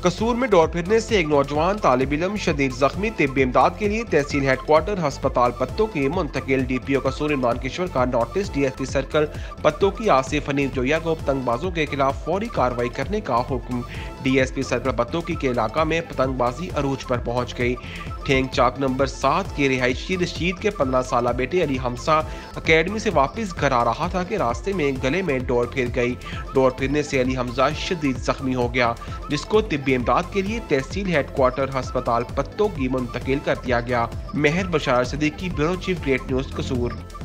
कसूर में डोर फिरने से एक नौजवान तालिब इल्म शदीद जख्मी, तिब्बी इमदाद के लिए तहसील हेडक्वार्टर अस्पताल पत्तों की मुंतकिल। DPO कसूर इमरान किशोर का नोटिस। DSP सर्कल पत्तों की आसिफ हनीफ जोया को पतंगबाजों के खिलाफ फौरी कार्रवाई करने का हुक्म। DSP सर्कल पत्तों के इलाका में पतंगबाजी अरूज पर पहुंच गई। ठेंग चाक नंबर 7 के रिहायशी रशीद के 15 साल बेटे अली हमसा अकेडमी से वापस घर आ रहा था कि रास्ते में गले में डोर फिर गई। डोर फिरने से अली हमजा शदीद जख्मी हो गया, जिसको तिब्बी इमदाद के लिए तहसील हेडक्वार्टर अस्पताल पत्तों की मुंतकिल कर दिया गया। Mehar Bashar Siddiqui, bureau chief, great news, कसूर।